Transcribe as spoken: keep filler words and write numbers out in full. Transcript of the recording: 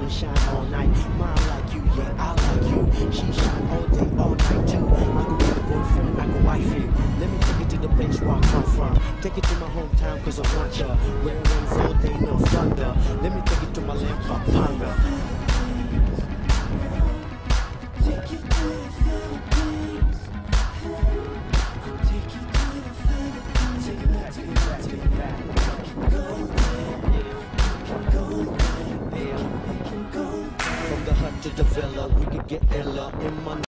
can shine all night. Mine like you, yeah, I like you. She shine all day, all night too. I could be a boyfriend, I could wife you. Let me take it to the place where I come from. Take it to my hometown, cause I want ya. Where it rains all day, no thunder. Let me take it to my land, Papanga. Take you to the Philippines. I'll take you to the Philippines. Take it back, take it back, take it back. Go there, go there, we can go there. From the hut to the villa, we could get illa in my